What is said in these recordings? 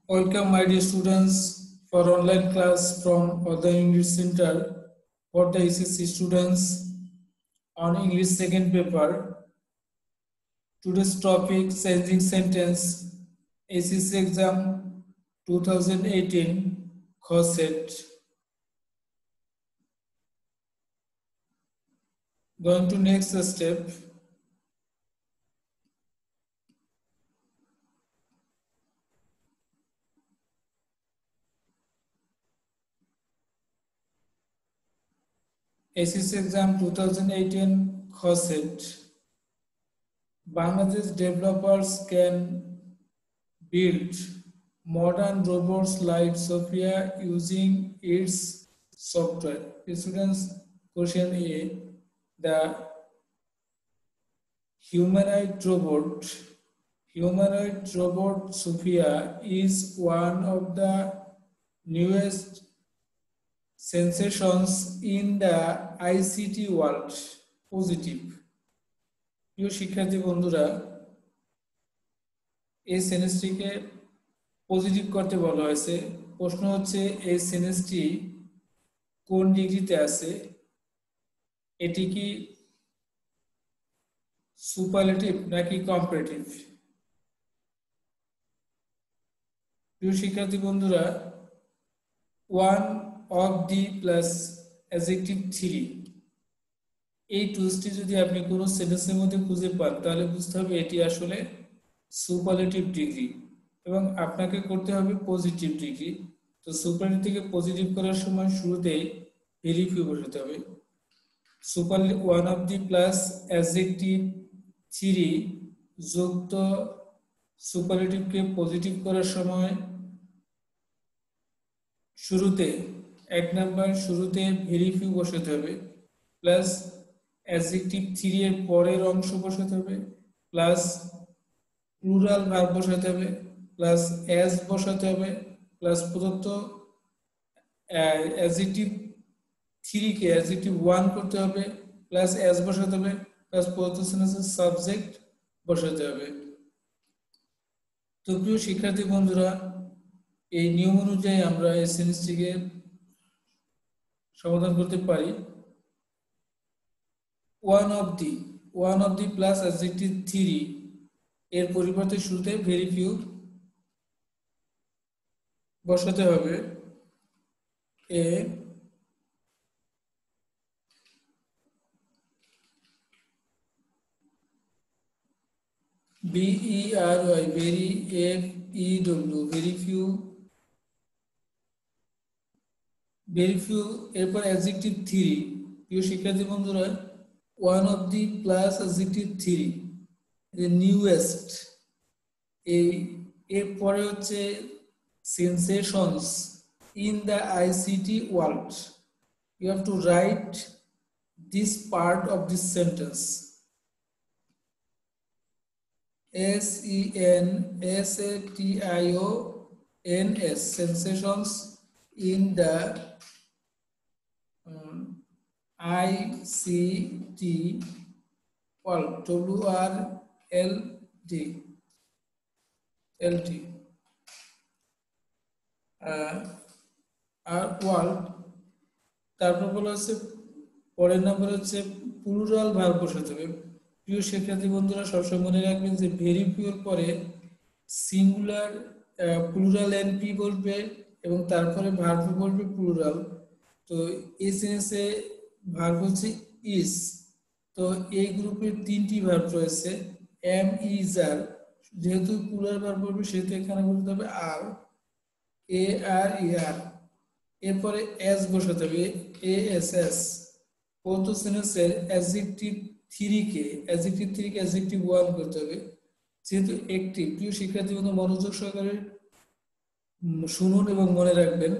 Welcome, my dear students, for online class from the English Center for the SSC students on English second paper. Today's topic: changing sentence, SSC exam 2018 COSET. Going to next step. SSC exam 2018 COSET. Bangladesh developers can build modern robots like Sophia using its software. Students, question A: the humanoid robot Sophia is one of the newest sensations in the ICT world. Positive. প্রিয় শিক্ষার্থী বন্ধুরা, এই সেন্টেন্সটিকে positive করতে বলা হয়েছে। প্রশ্ন হচ্ছে এই সেন্টেন্সটি কোন ডিগ্রিতে আছে? এটি কি সুপারলেটিভ নাকি কম্পারেটিভ? প্রিয় শিক্ষার্থী বন্ধুরা, one of the plus adjective three, এই টুলসটি যদি আপনি কোনো সেন্টেন্সের মধ্যে খুঁজে পান তাহলে বুঝতে হবে এটি আসলে সুপারলেটিভ ডিগ্রি এবং আপনাকে করতে হবে পজিটিভ ডিগ্রি। তো সুপারলেটিভ থেকে পজিটিভ করার সময় শুরুতেই ভেরি ফিউ বসাতে হবে। Superlative one of the plus adjective three যুক্ত সুপারলেটিভকে পজিটিভ করার সময় শুরুতে এক নাম্বার শুরুতে ভেরি ফিউ বসাতে হবে, প্লাস অ্যাডজেক্টিভ থ্রি এর পরের অংশ বসাতে হবে, প্লাস প্লুরাল ভার্ব বসাতে হবে, প্লাস অ্যাজ বসাতে হবে, প্লাস প্রদত্ত অ্যাডজেক্টিভ থ্রি কে অ্যাডজেক্টিভ ওয়ান করতে হবে, প্লাস অ্যাজ বসাতে হবে, প্লাস প্রদত্ত সেন্টেন্সের সাবজেক্ট বসাতে হবে। তো প্রিয় শিক্ষার্থী বন্ধুরা, এই নিয়ম অনুযায়ী আমরা এই সেন্টেন্সটিকে সমাধান করতে পারি। One of the plus adjective three এর পরিবর্তে শুরুতে ভেরি ফিউ বসাতে হবে। এ BERY very FEW very few এরপর অ্যাডজেক্টিভ থ্রি। প্রিয় শিক্ষার্থী বন্ধুরা, one of the plus adjective three newest, এরপরে হচ্ছে sensations in the ICT world. You have to write this part of this sentence. SENSATIONS sensations in the ICT world, WRLD আর world. তারপর বলা হচ্ছে পরের নাম্বার হচ্ছে প্লুরাল ভার্ব বসাতে হবে। প্রিয় শিক্ষার্থী বন্ধুরা, সবসময় মনে রাখবেন যে ভেরি ফিউর পরে সিঙ্গুলার প্লুরাল এনপি বলবে এবং তারপরে ভার্ব বলবে প্লুরাল। তো এই সেন্টেন্সে ভার্ব হচ্ছে ইজ। তো এই গ্রুপের তিনটি ভার্ব রয়েছে, এম ইজ আর, যেহেতু প্লুরাল ভার্ব বলবে সেহেতু এখানে বলতে হবে আর, এ আর ই আর। এরপরে এস বসাতে হবে, ASS। প্রথম সেন্টেন্সের অ্যাডজেক্টিভ থ্রিকে অ্যাডজেক্টিভ ওয়ান করতে হবে, যেহেতু একটি। প্রিয় শিক্ষার্থী বন্ধু, মনোযোগ সহকারে শুনুন এবং মনে রাখবেন,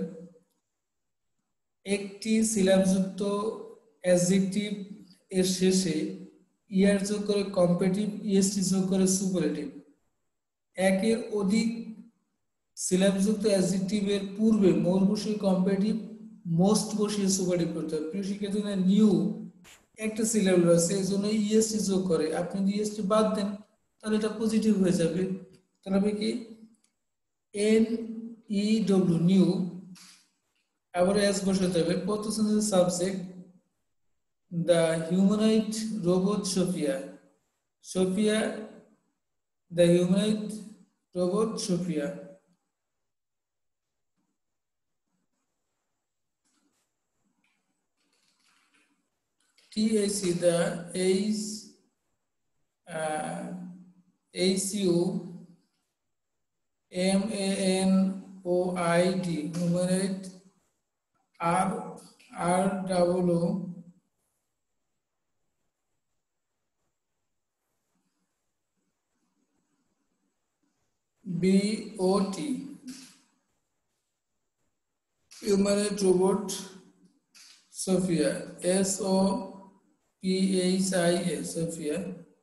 একটি সিলাবযুক্ত অ্যাডজেক্টিভ এর শেষে ইয়ার যোগ করে কম্পারেটিভ, ইএসটি যোগ করে সুপারলেটিভ। একের অধিক সিলাবযুক্ত অ্যাডজেক্টিভের পূর্বে মোর বসিয়ে কম্পারেটিভ, মোস্ট বসিয়ে সুপারলেটিভ করতে হবে। প্রিয় শিক্ষার্থী, নিউ একটা সিলেবল আছে, এই জন্য ইএসটি যোগ করে। আপনি যদি ইএসটি বাদ দেন তাহলে এটা পজিটিভ হয়ে যাবে। তাহলে কি ই ডব্লিউ নিউ, আবার এস বসাতে হবে। প্রথম subject the humanoid robot Sophia, Sophia the humanoid robot Sophia. TAC the HUMANOID humanoid ROOBOT humanoid robot Sophia SOPHIA Sophia.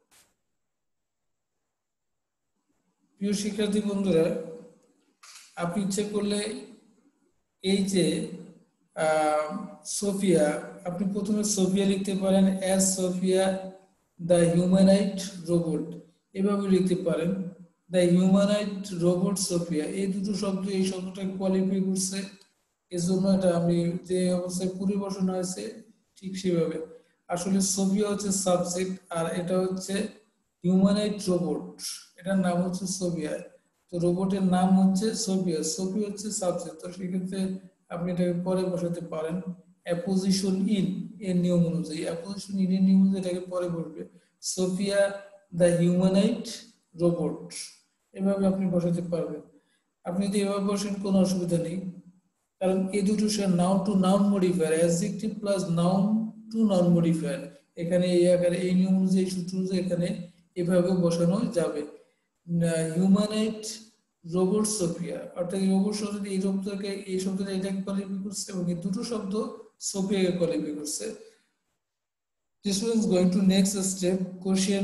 প্রিয় শিক্ষার্থী বন্ধুরা, আপনি ইচ্ছে করলে এই যে সোফিয়া, আপনি প্রথমে সোফিয়া লিখতে পারেন, S Sophia the humanoid robot, এভাবে লিখতে পারেন দ্য হিউম্যানয়েড রোবট সোফিয়া। এই দুটো শব্দ, এই শব্দটাকে কোয়ালিফাই করছে, এই জন্য এটা আমি যে অবস্থায় পরিবেশন হয়েছে ঠিক সেভাবে। আসলে সোফিয়া হচ্ছে সাবজেক্ট আর এটা হচ্ছে হিউম্যানয়েড রোবট, এটার নাম হচ্ছে সোফিয়া। তো রোবটের নাম হচ্ছে সোফিয়া, সোফিয়া হচ্ছে সাবজেক্ট। তো সেক্ষেত্রে আপনি এটাকে পরে বসাতে পারেন অ্যাপোজিশন ইন এর নিয়ম অনুযায়ী, অ্যাপোজিশন ইন এর নিয়ম অনুযায়ী এটাকে পরে বসবে সোফিয়া দ্য হিউম্যানয়েড রোবট, এভাবে আপনি বসাতে পারবেন। আপনি যদি এভাবে বসেন কোনো অসুবিধা নেই, কারণ এই দুটো noun to noun modifier, adjective plus noun to noun modifier, এখানে এই আকারে এই নিয়ম অনুযায়ী সূত্র অনুযায়ী এখানে এভাবে বসানো যাবে। হিউম্যানয়েড রোবট সোফিয়া, অর্থাৎ রোবট শব্দ এই শব্দকে, এই শব্দটা এটাকে কোয়ালিফাই করছে এবং এই দুটো শব্দ সোফিয়াকে কোয়ালিফাই করছে। This one is going to next step, question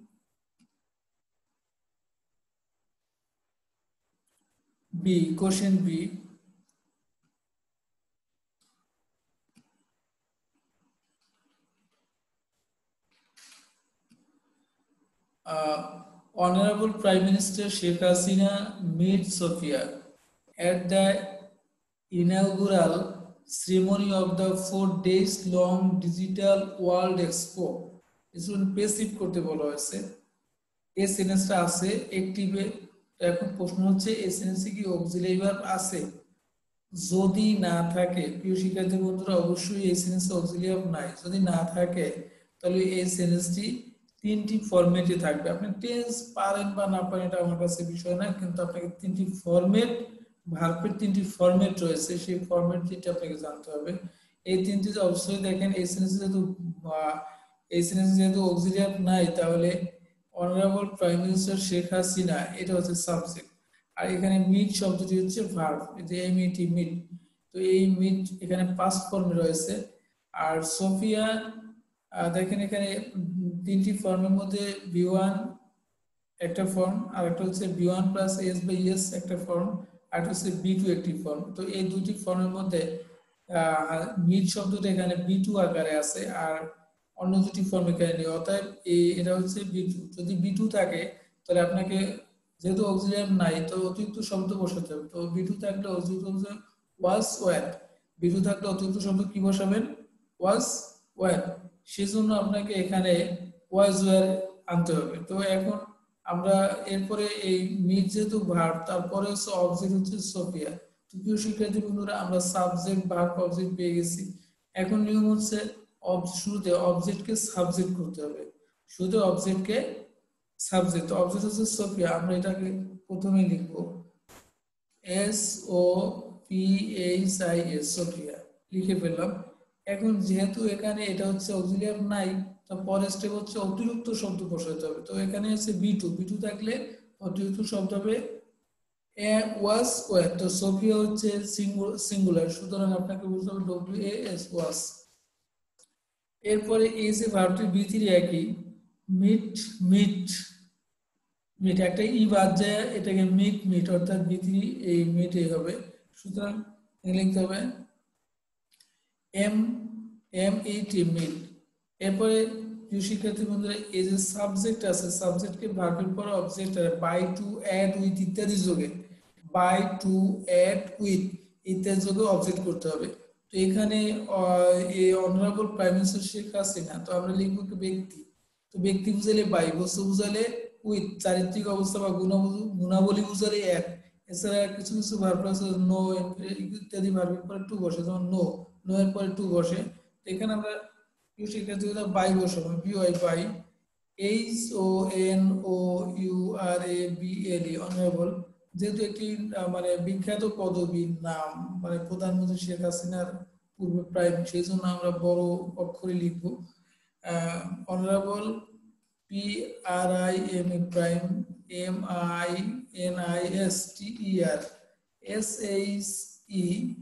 B. Question B. Honorable Prime Minister Sheikh Hasina meets Sophia at the inaugural ceremony of the 4 days long Digital World Expo. इसमें passive করতে বলা হয়েছে, এই সেন্টেন্সটা আছে অ্যাক্টিভে। এখন প্রশ্ন হচ্ছে এই সেন্টেন্সে কি অক্সিলারি ভার্ব আছে? যদি না থাকে, প্রিয় শিক্ষার্থী বন্ধুরা, অবশ্যই এই সেন্টেন্সে অক্সিলারি ভার্ব নাই। যদি না থাকে তাহলে এই সেন্টেন্সটি তিনটি ফরম্যাটে থাকবে। আপনি টেন্স পারেন বা না পারেন এটা আমার কাছে বিষয় না, কিন্তু আপনাকে তিনটি ফরম্যাট, ভার্বের তিনটি ফরম্যাট রয়েছে, সেই ফরম্যাটটি আপনাকে জানতে হবে। এই তিনটি অবশ্যই দেখেন, এই সেন্টেন্সে যেহেতু অক্সিলারি ভার্ব নাই, তাহলে honourable prime minister Sheikh Hasina এটা হচ্ছে সাবজেক্ট, আর এখানে মিট শব্দটি হচ্ছে ভার্ব, যে এমইটি মিট। তো এই মিট এখানে পাস্ট ফর্মে রয়েছে। আর সোফিয়া দেখেন এখানে তিনটি ফর্মের মধ্যে বি1 একটা ফর্ম, আর একটা হচ্ছে B one plus S by S একটা ফর্ম, আর একটা হচ্ছে বি2 একটি ফর্ম। তো এই দুটি ফর্মের মধ্যে মিট শব্দটা এখানে বি2 আকারে আছে, আর অন্য দুটি ফর্ম এখানে নেই, অতএব এটা হচ্ছে বি2। যদি বি2 থাকে তাহলে আপনাকে, যেহেতু অক্সিলারি নাই, তো অতিরিক্ত শব্দ বসাতে হবে। তো বি2 থাকলে অতিরিক্ত ওয়াজ ওয়্যার, বি2 থাকলে অতিরিক্ত শব্দ কি বসাবেন? Was were. সেজন্য আপনাকে এখানে ওয়াজ ওয়্যার আনতে হবে। তো এখন আমরা এরপরে এই মিট যেহেতু ভার্ব, তারপরে হচ্ছে অবজেক্ট হচ্ছে সোফিয়া। তো প্রিয় শিক্ষার্থী বন্ধুরা, আমরা সাবজেক্ট ভার্ব অবজেক্ট পেয়ে গেছি। এখন নিয়ম হচ্ছে শুরুতে অবজেক্টকে সাবজেক্ট করতে হবে, শুরুতে অবজেক্টকে সাবজেক্ট। অবজেক্ট হচ্ছে সোফিয়া, আমরা এটাকে প্রথমে লিখব SOPHIA সোফিয়া, লিখে ফেললাম। এখন যেহেতু এখানে এটা হচ্ছে অক্সিলারি নাই, তো পরের স্টেপ হচ্ছে অতিরিক্ত শব্দ বসাতে হবে। তো এখানে আছে বি2 থাকলে অতিরিক্ত শব্দ হবে ওয়াজ ওয়্যার। তো সোফিয়া হচ্ছে সিঙ্গুলার, সুতরাং আপনাকে বুঝতে হবে WAS ওয়াজ। এরপরে এই যে ভার্বটি বি3 একই, মিট মিট মিট, একটা ই বাদ যায়, এটাকে মিট অর্থাৎ বি3 এই মিটে হবে। সুতরাং লিখতে হবে MET মিট। এরপরে প্রিয় শিক্ষার্থী বন্ধুরা, এই যে সাবজেক্ট আছে, সাবজেক্টকে ভার্বের পর object by, to, at, with ইত্যাদি যোগে বাই, টু, এট, উইথ ইত্যাদি যোগে অবজেক্ট করতে হবে। তো এখানে এই honourable prime minister Sheikh Hasina, তো আমরা লিখবো কি ব্যক্তি, তো ব্যক্তি বুঝালে বাই, বস্তু বুঝালে উইথ, চারিত্রিক অবস্থা বা গুণাবলী বুঝালে এক। এছাড়া কিছু কিছু ভার্ব আছে নো ইত্যাদি ভার্বের পরে টু বসে, যেমন নো, নো এর পরে টু বসে। তো এখানে আমরা সেক্ষেত্রে বাই বসাবো, B Y by. H O N O U R A B L E honourable, যেহেতু একটি মানে বিখ্যাত পদবীর নাম, মানে প্রধানমন্ত্রী শেখ হাসিনার পূর্বে প্রাইম, সেই জন্য আমরা বড় অক্ষরে লিখব honourable, P R I M E prime, M I N I S T E R, S H E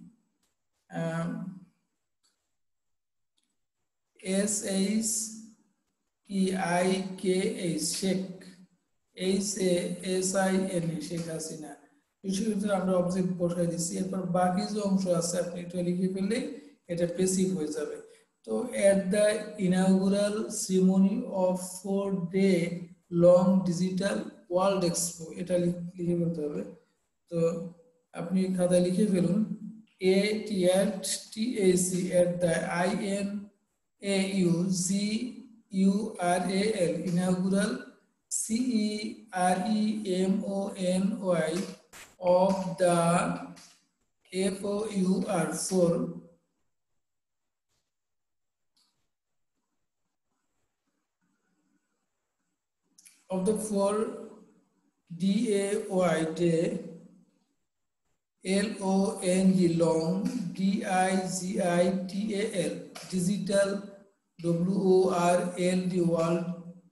S H E I K H, Sheikh, H A S I N E, Sheikh Hasina. সেক্ষেত্রে আমরা object বসাই দিচ্ছি। এরপর বাকি যে অংশ আছে আপনি এটা লিখে ফেললে এটা পেসিভ হয়ে যাবে। তো at the inaugural ceremony of 4-day long digital world expo, এটা লিখে ফেলতে হবে। তো আপনি খাতায় লিখে ফেলুন A T at T A C at the I N A U G U R A L inaugural CEREMONY of the FOUR 4 of the 4 DAY day, LONG long, DIGITAL digital, WORLD world,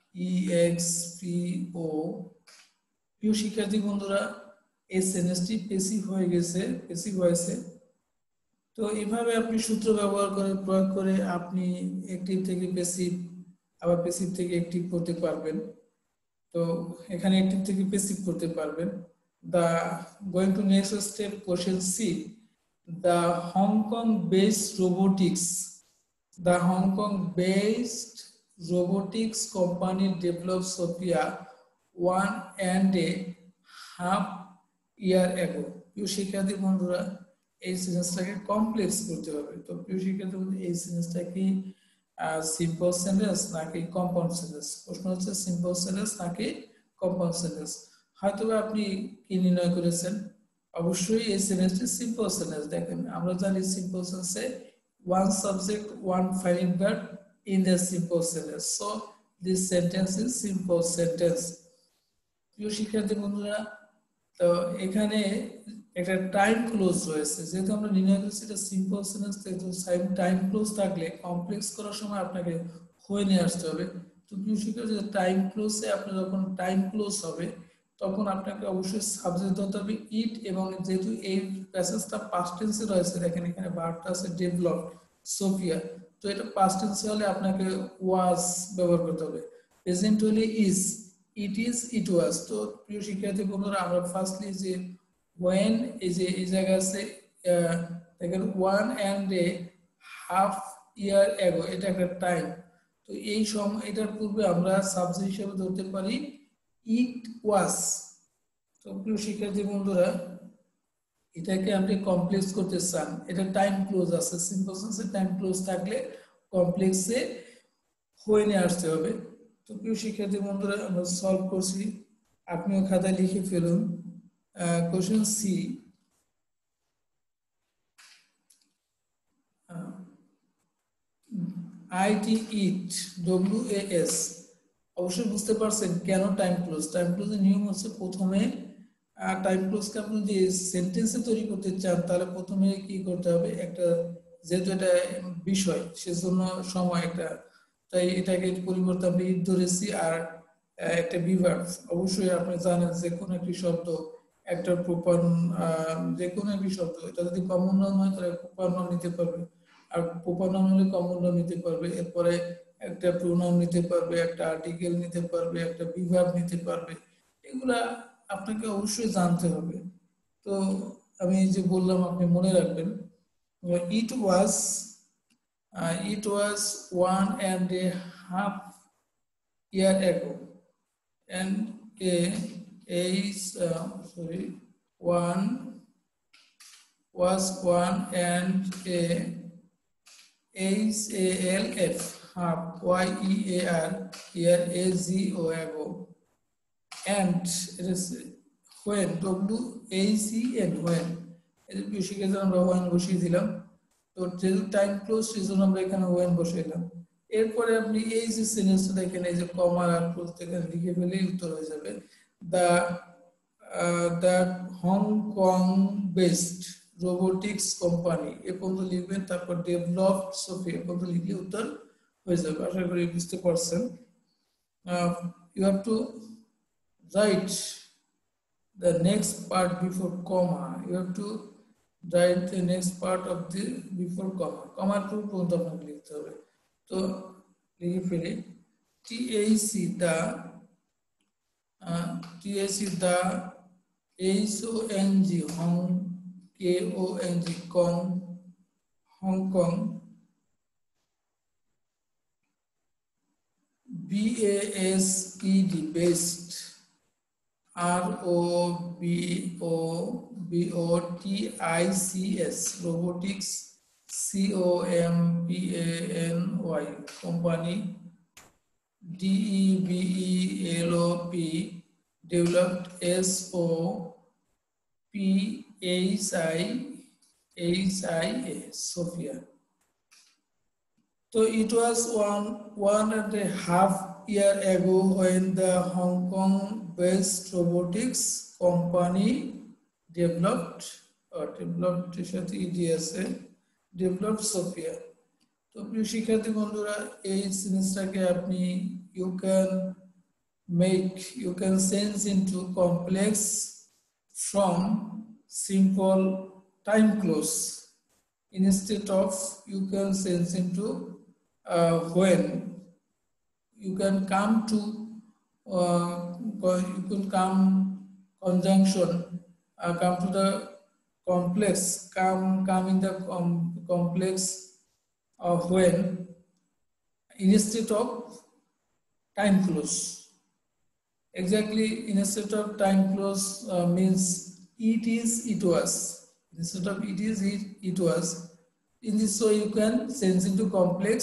EXPO। প্রিয় শিক্ষার্থী বন্ধুরা, এই সেন্টেন্সটি passive হয়ে গেছে, passive হয়েছে। তো এইভাবে আপনি সূত্র ব্যবহার করে প্রয়োগ করে আপনি অ্যাক্টিভ থেকে পেসিভ, আবার পেসিভ থেকে অ্যাক্টিভ করতে পারবেন। তো এখানে অ্যাক্টিভ থেকে পেসিভ করতে পারবেন। The going to next step, question C, the Hong Kong based robotics, the Hong Kong based robotics company developed Sophia 1.5 year ago। প্রিয় শিক্ষার্থী বন্ধুরা, এই সেন্টেন্সটাকে কমপ্লেক্স করতে হবে। তো প্রিয় শিক্ষার্থী বন্ধু, এই সেন্টেন্সটা কি সিম্পল সেন্টেন্স নাকি কম্পাউন্ড সেন্টেন্স? প্রশ্ন হচ্ছে সিম্পল সেন্টেন্স নাকি কম্পাউন্ড সেন্টেন্স। হয়তো আপনি কি নির্ণয় করেছেন? অবশ্যই এই সেন্টেন্সটি সিম্পল সেন্টেন্স। দেখেন আমরা জানি সিম্পল সেন্টেন্সে one subject, one final verb in the simple sentence. So this sentence is simple sentence। প্রিয় শিক্ষার্থী বন্ধুরা, তো এখানে একটা টাইম ক্লোজ রয়েছে, যেহেতু আমরা নির্ণয় করেছি এটা সিম্পল সেন্টেন্স, যেহেতু টাইম ক্লোজ থাকলে কমপ্লেক্স করার সময় আপনাকে হয়ে নিয়ে আসতে হবে। তো প্রিয় শিক্ষার্থী, টাইম ক্লোজে আপনার যখন টাইম ক্লোজ হবে তখন আপনাকে অবশ্যই সাবজেক্ট ধরতে হবে ইট, এবং যেহেতু এই প্যাসেজটা পাস্ট টেন্সে রয়েছে, দেখেন এখানে ভার্বটা আছে ডেভেলপড সোফিয়া, তো এটা পাস্ট টেন্সে হলে আপনাকে ওয়াজ ব্যবহার করতে হবে। প্রেজেন্ট হলে ইজ, ইট ইজ, ইট ওয়াজ। তো প্রিয় শিক্ষার্থী বন্ধুরা, আমরা ফার্স্টলি যে ওয়েন, এই যে এই জায়গা আছে দেখেন 1.5 year ago, এটা একটা টাইম। তো এই সময়, এটার পূর্বে আমরা সাবজেক্ট হিসেবে ধরতে পারি ইট ওয়াজ। তো প্রিয় শিক্ষার্থী বন্ধুরা, এটাকে আপনি কমপ্লেক্স করতে চান, এটা টাইম ক্লোজ আছে, সিম্পল সেন্সে টাইম ক্লোজ থাকলে কমপ্লেক্সে হয়ে নিয়ে আসতে হবে। তো প্রিয় শিক্ষার্থী বন্ধুরা, আমরা সলভ করছি, আপনিও খাতায় লিখে ফেলুন। Question C, IT it, WAS। অবশ্যই বুঝতে পারছেন কেন টাইম ক্লোজ। টাইম ক্লোজের নিয়ম হচ্ছে প্রথমে টাইম ক্লোজকে আপনি যদি সেন্টেন্সে তৈরি করতে চান তাহলে প্রথমে কি করতে হবে, একটা, যেহেতু এটা বিষয় সেজন্য সময় একটা, তাই এটাকে পরিবর্তে আপনি ইট ধরেছি আর একটা বিভার্ব। অবশ্যই আপনি জানেন যে কোনো একটি শব্দ একটা প্রপার, যে কোনো একটি শব্দ এটা যদি কমন নাউন হয় তাহলে প্রপার নাউন নিতে পারবে, আর প্রপার নাউন হলে কমন নাউন নিতে পারবে, এরপরে একটা প্রোনাউন নিতে পারবে, একটা আর্টিকেল নিতে পারবে, একটা বিভার্ব নিতে পারবে। এগুলা আপনাকে অবশ্যই জানতে হবে। তো আমি যে বললাম আপনি মনে রাখবেন, ইট ওয়াজ, it was 1.5 year ago, and a sorry one was one and a half half year here ago and it is when when এর বেশিকে আমরা when বসিয়ে দিলাম তো যেহেতু টাইম ক্লোজ সেজন্য আমরা এখানে when বসাইলাম এরপরে আপনি এই যে সেন্টেন্সটা দেখেন এই যে কমা আর ক্লোজ থেকে লিখে ফেলেই উত্তর হয়ে যাবে the Hong Kong based robotics company এ পর্যন্ত লিখবেন তারপর developed Sophia এ পর্যন্ত লিখলে উত্তর হয়ে যাবে আশা করি বুঝতে পারছেন you have to write the next part before comma you have to write the next part of the before comma to পর্যন্ত আপনাকে লিখতে হবে তো লিখে ফেলি TAC the HONG Hong KONG Kong Hong Kong BASED based ROBOTICS robotics COMPANY company DEVELOP developed SOPHIA Sophia. So it was one and a half year ago when the Hong Kong based robotics company developed Sophia. তো প্রিয় শিক্ষার্থী বন্ধুরা এই সেন্টেন্সটাকে আপনি you can change into complex from simple time clause instead of you can change into when you can come to conjunction come to the complex come in the complex of when instead of time clause exactly instead of time clause means it is it was instead of it is it was in this way you can change into complex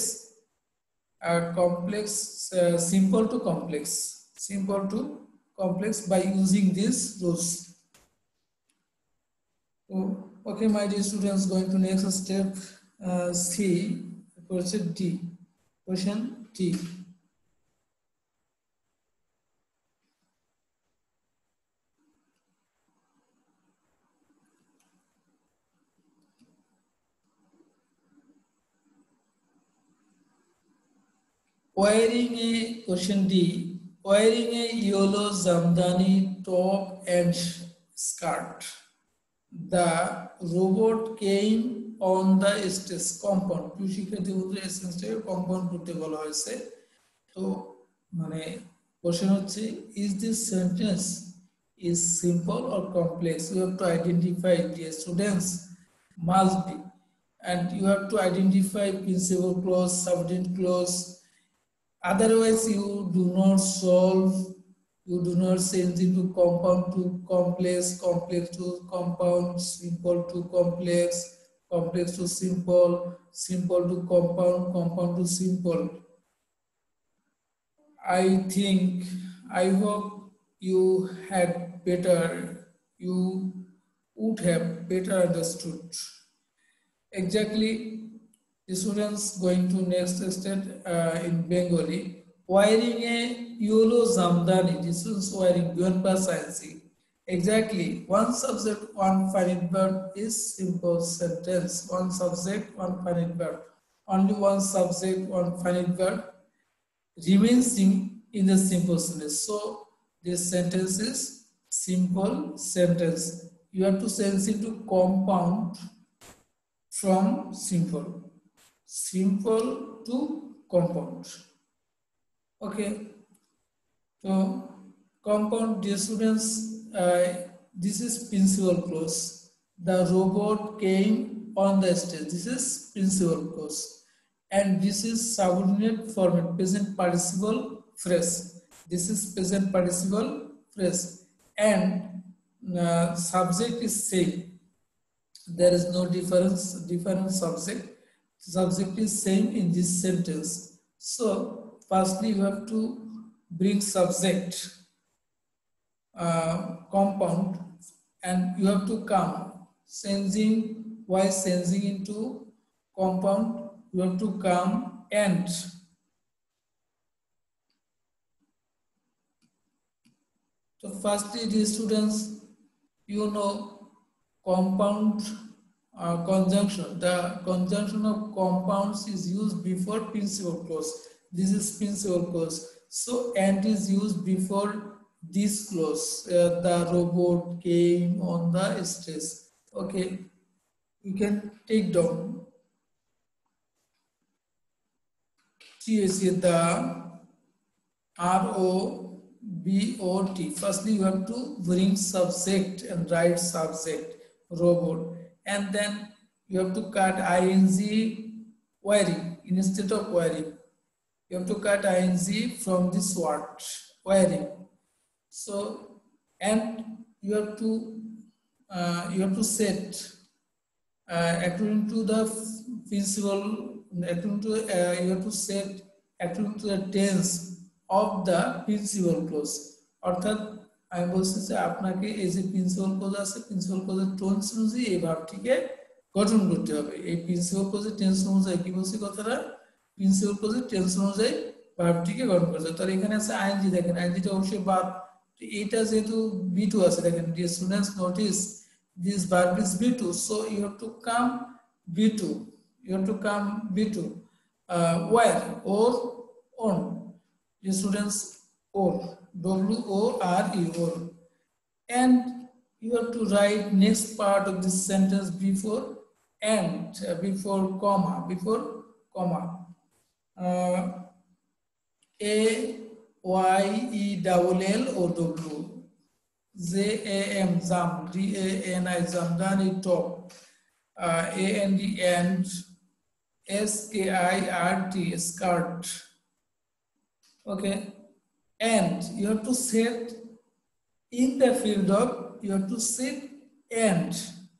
simple to complex by using these rules. Okay my dear students, going to next step C, question D. Wearing a question D. Wearing a yellow zamdani top and skirt, the robot came on the stage compound. প্রিয় শিক্ষার্থী বন্ধুরা এসেন্সটাকে compound করতে বলা হয়েছে তো মানে question হচ্ছে is this sentence is simple or complex? You have to identify the students must be and you have to identify principal clause, subordinate clause. Otherwise, you do not solve, you do not change into compound to complex, complex to compound, simple to complex, complex to simple, simple to compound, compound to simple. I hope you would have better understood. Exactly. The students going to next step in Bengali. Wearing a yellow zamdani. This is wearing beyond science. Exactly. One subject, one finite verb is simple sentence. One subject, one finite verb. Only one subject, one finite verb remains in the simple sentence. So this sentence is simple sentence. You have to change it to compound from simple to compound. Okay, so compound, dear students, this is principal clause. The robot came on the stage. This is principal clause, and this is subordinate format, present participle phrase. This is present participle phrase, and subject is same. There is no different subject. Subject is same in this sentence. So firstly you have to bring subject compound, and you have to come changing, while changing into compound you have to come and. So firstly, dear students, you know compound conjunction. The conjunction of compounds is used before principal clause. This is principal clause. So and is used before this clause. The robot came on the stage. Okay, you can take down the ROBOT. Firstly, you have to bring subject and write subject robot, and then you have to cut ing wiring instead of wiring. You have to cut ing from this word wiring. So and you have to set according to the principal, according to you have to set according to the tense of the principal clause. অর্থাৎ আমি বলছি যে আপনাকে এই যে principal clause আছে, principal ক্লজের tense অনুযায়ী এই ভার্বটিকে গঠন করতে হবে। এই প্রিন্সিপাল ক্লজের টেন্স অনুযায়ী কি বলছি কথাটা, প্রিন্সিপাল ক্লজের টেন্স অনুযায়ী ভার্বটিকে গঠন করতে হবে। তাহলে এখানে আছে আইএনজি, দেখেন আইএনজিটা অবশ্যই ভার্ব, এইটা যেহেতু বি2 আছে, দেখেন dear students notice this verb is B2, so you have to come B2. You have to come B2. Where? Or on. The students or WORE or. And you have to write next part of this sentence before and, before comma. AYELL or W. JAM jam, DANI jamdani top, AND and, SKIRT skirt. Okay, and you have to set in the field of, you have to set and,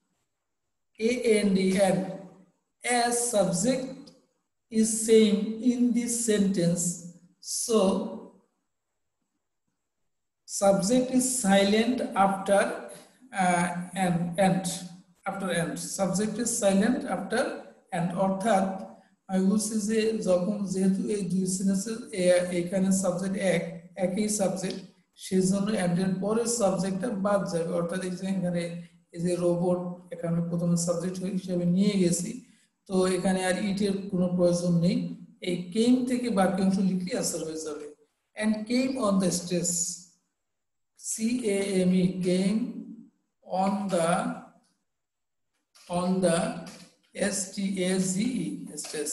AND and, as subject is same in this sentence, so subject is silent after and after and, subject is silent after and। অর্থাৎ আমি বলছি যে যখন যেহেতু এই দুই সেন্টেন্সের এখানে সাবজেক্ট একই সাবজেক্ট, সেজন্য and এর পরের সাবজেক্টটা বাদ যাবে। অর্থাৎ এই যে এখানে এই যে রোবট এখানে প্রথমে সাবজেক্ট হিসেবে নিয়ে গেছি, তো এখানে আর ইটের কোনো প্রয়োজন নেই। এই কেম থেকে বাকি অংশ লিখলে আনসার হয়ে যাবে। and came on the stage, CAME came on the STAGE stage।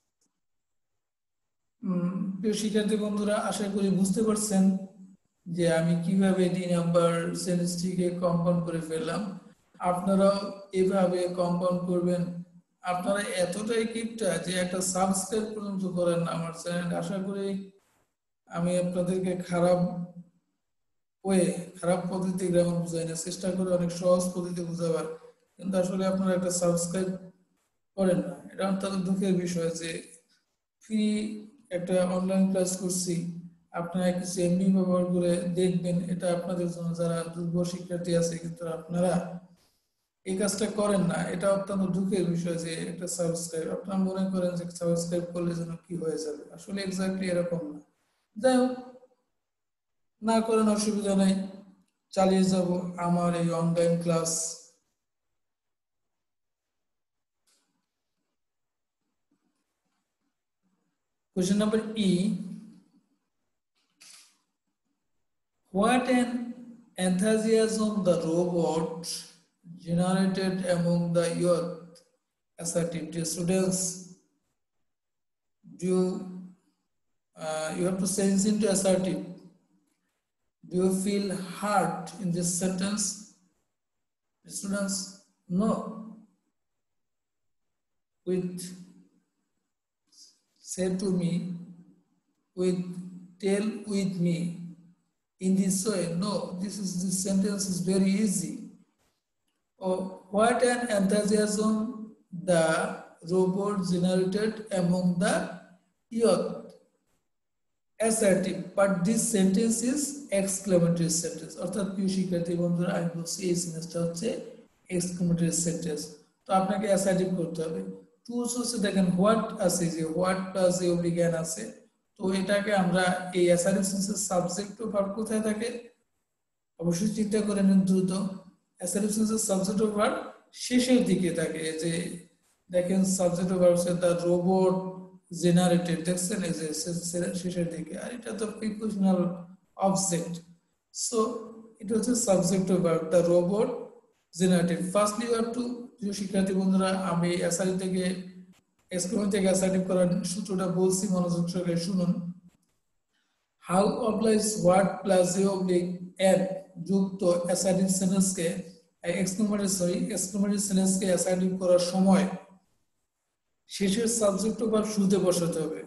প্রিয় শিক্ষার্থী বন্ধুরা, আশা করি বুঝতে পারছেন যে আমি কিভাবে 2 নাম্বার সেন্টেন্সটিকে কম্পাউন্ড করে ফেললাম। আপনারাও এভাবে কম্পাউন্ড করবেন। আপনারা এতটাই কিপটা যে একটা সাবস্ক্রাইব পর্যন্ত করেন না আমার চ্যানেল। আশা করি আমি আপনাদেরকে খারাপ পদ্ধতি গ্রামার বুঝাই না, চেষ্টা করে অনেক সহজ পদ্ধতি বুঝাবার, কিন্তু আসলে আপনারা একটা সাবস্ক্রাইব করেন না। এটা অত্যন্ত দুঃখের বিষয় যে ফ্রি একটা অনলাইন ক্লাস করছি, আপনারা কিছু এমনি ব্যবহার করে দেখবেন, এটা আপনাদের জন্য যারা দুর্বল শিক্ষার্থী আছে, কিন্তু আপনারা এই কাজটা করেন না। এটা অত্যন্ত দুঃখের বিষয় যে একটা সাবস্ক্রাইব, আপনারা মনে করেন যে সাবস্ক্রাইব করলে যেন কি হয়ে যাবে, আসলে এক্স্যাক্টলি এরকম না। যাই হোক, না করেন অসুবিধা নেই, চালিয়ে যাব আমার এই online class. Question number E. What an enthusiasm the robot generated among the youth. Assertive. Dear students, do you have to change into assertive. Do you feel hurt in this sentence? Students, no. Say to me, tell with me, in this way. No, this sentence is very easy. Oh, what an enthusiasm the robot generated among the youth. Assertive, but this sentence is exclamatory sentence. অর্থাৎ প্রিয় শিক্ষার্থী বন্ধুরা, আমি বলছি এই সেন্টেন্সটা হচ্ছে exclamatory sentence। তো আপনাকে অ্যাসার্টিভ করতে হবে। টুলস হচ্ছে দেখেন হোয়াট আছে, যে what plus a oblique an আছে, তো এটাকে আমরা এই অ্যাসার্টিভ সেন্টেন্সের সাবজেক্ট ও ভার্ব কোথায় থাকে অবশ্যই চিন্তা করে নিন দ্রুত। অ্যাসার্টিভ সেন্টেন্সের সাবজেক্ট ও ভার্ব শেষের দিকে থাকে। যে দেখেন সাবজেক্ট ও ভার্ব হচ্ছে দ্য রোবট জেনারেটেড, দেখছেন এই যে শেষের দিকে, আর এটা তো প্রিপোজিশনাল অবজেক্ট। সো এটা হচ্ছে সাবজেক্ট ও verb the robot generated. Firstly you have to, প্রিয় শিক্ষার্থী বন্ধুরা, আমি অ্যাসার্টিভ থেকে এক্সক্লেমেন্ট থেকে অ্যাসার্টিভ করার সূত্রটা বলছি, মনোযোগ সহকারে শুনুন। How oblique what plus a oblique an যুক্ত অ্যাসার্টিভ সেন্টেন্সকে এক্সক্লেমেটরি সেন্টেন্সকে অ্যাসার্টিভ করার সময় শেষের সাবজেক্ট ও ভার্ব শুরুতে বসাতে হবে,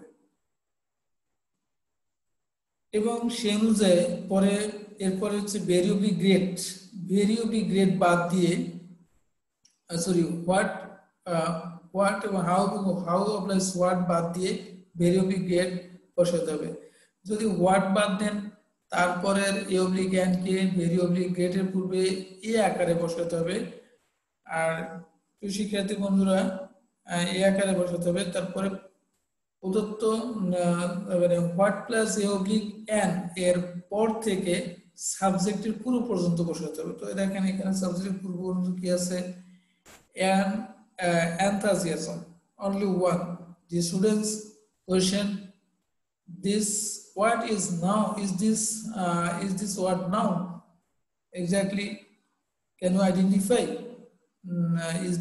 এবং সেই অনুযায়ী পরে এরপরে হচ্ছে ভেরি oblique বাদ দিয়ে সরি হোয়াট এবং হাউ অবলাইজ হোয়াট বাদ দিয়ে ভেরি oblique বসাতে হবে। যদি হোয়াট বাদ দেন, তারপরের এ oblique an কে ভেরি oblique এর পূর্বে এ আকারে বসাতে হবে। আর শিক্ষার্থী বন্ধুরা, এ আকারে বসাতে হবে। তারপরে প্রদত্ত মানে what plus a oblique an এর পর থেকে সাবজেক্টের পুরো পর্যন্ত বসাতে হবে। তো দেখেন এখানে সাবজেক্টের পুরো পর্যন্ত কি আছে, an enthusiasm only one. The students question this what is now, is this what now exactly, can you identify is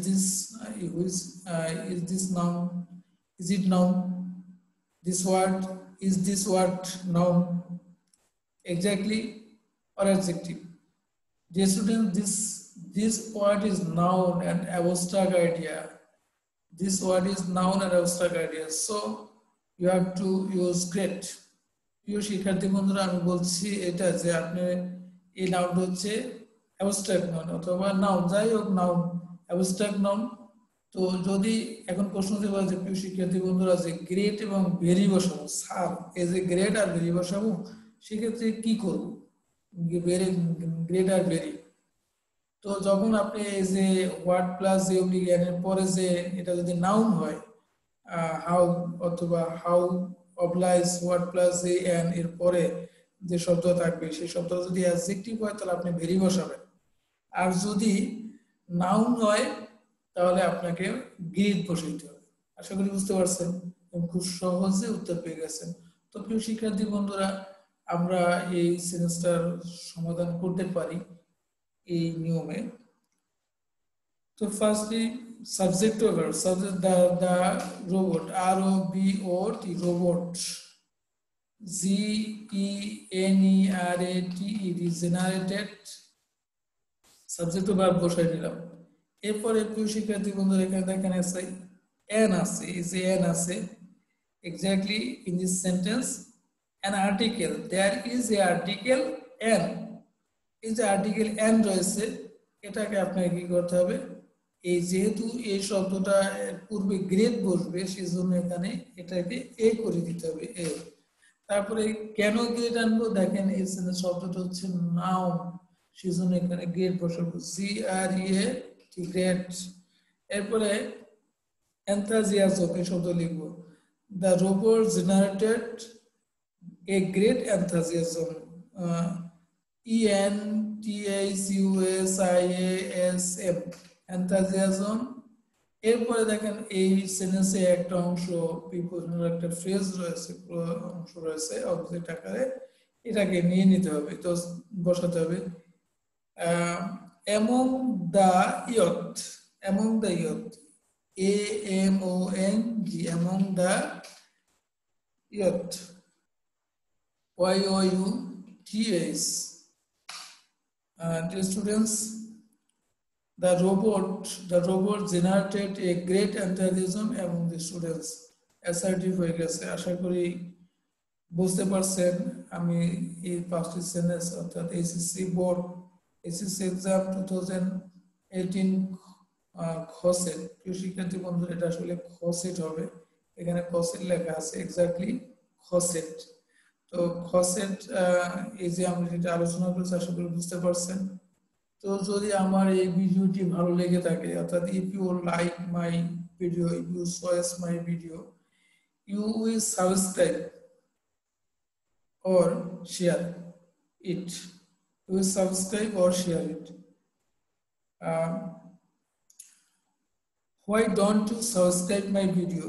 this noun, is it noun, this word, is this word noun exactly or adjective? Dear students, this word is noun and abstract idea. This word is noun and abstract idea, so you have to use great. প্রিয় শিক্ষার্থী বন্ধুরা, আমি বলছি এটা যে আপনি এই নাউনটা হচ্ছে অ্যাবস্ট্রাক্ট নাউন অথবা নাউন, যাই হোক নাউন, অ্যাবস্ট্রাক্ট নাউন। তো যদি এখন প্রশ্ন হতে পারে যে প্রিয় শিক্ষার্থী বন্ধুরা, যে গ্রেট এবং ভেরি বসাবো, স্যার এই যে গ্রেট আর ভেরি বসাবো, সেক্ষেত্রে কি করবো, গ্রেট আর ভেরি। তো যখন আপনি এই যে what plus a oblique an এর পরে যে এটা যদি নাউন হয়, হাউ অথবা how oblique what plus a an এর পরে যে শব্দ থাকবে, সেই শব্দ যদি অ্যাডজেক্টিভ হয় তাহলে আপনি ভেরি বসাবেন, আর যদি নাউন হয় তাহলে আপনাকে গ্রেট বসাইতে হবে। আশা করি বুঝতে পারছেন এবং খুব সহজে উত্তর পেয়ে গেছেন। তো প্রিয় শিক্ষার্থী বন্ধুরা, আমরা এই সেন্টেন্সটার সমাধান করতে পারি এই নিয়মে। তো ফার্স্টলি সাবজেক্ট ও verb, subject the robot, ROBOT, robot, GENERATED, generated, subject ও ভার্ব বসাই নিলাম। এরপরে প্রিয় শিক্ষার্থী বন্ধুরা, এখানে দেখেন আছে an আছে, এই যে an আছে, exactly in this sentence an article, there is a article an, এই যে আর্টিকেল an রয়েছে, এটাকে আপনাকে কি করতে হবে, এই যেহেতু এই শব্দটা পূর্বে গ্রেট বসবে, সেজন্য এখানে এটাকে এ করে দিতে হবে, এ। তারপরে কেন গ্রেট আনবো, দেখেন এই শব্দটা হচ্ছে নাউন, সেজন্য এখানে গ্রেট বসাবো, GREAT, গ্রেট। এরপরে enthusiasm এই শব্দ লিখবো, the robot generated a great enthusiasm, ENTHUSIASM, enthusiasm। এরপরে দেখেন এই সেন্টেন্সে একটা অংশ প্রিপোজিশনাল একটা ফ্রেজ রয়েছে, অংশ রয়েছে অবজেক্ট আকারে, এটাকে নিয়ে নিতে হবে। তো বসাতে হবে among the youth, among the youth, AMONG, among the youth, YOUTH. Dear students, the robot generated a great enthusiasm among the students. Assertive হয়ে গেছে, আশা করি বুঝতে পারছেন আমি এই 5টি সেন্টেন্স অর্থাৎ এসএসসি বোর্ড এসএসসি এক্সাম 2018 খসেট, প্রিয় শিক্ষার্থী বন্ধুরা এটা আসলে খসেট হবে, এখানে খসেট লেখা আছে, এক্স্যাক্টলি খসেট। তো খসেট এই যে আমরা যেটা আলোচনা করছি আশা করি বুঝতে পারছেন। তো যদি আমার এই ভিডিওটি ভালো লেগে থাকে অর্থাৎ if you like my video, if you choice my video, you will subscribe or share it. You will subscribe or share it. Um, why don't you subscribe my video?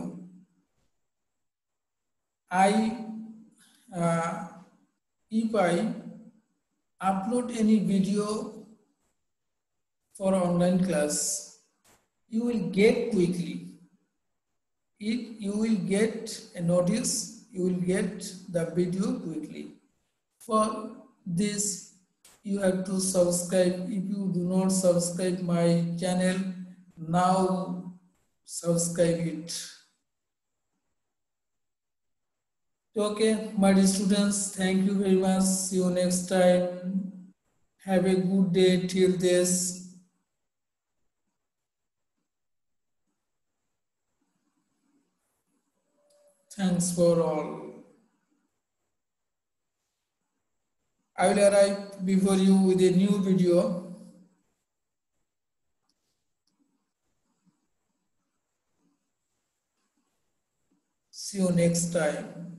Uh, if I upload any video for online class, you will get quickly. You will get a notice, you will get the video quickly. For this, you have to subscribe. If you do not subscribe my channel, now subscribe it. Okay, my dear students, thank you very much. See you next time. Have a good day till this. Thanks for all. I will arrive before you with a new video. See you next time.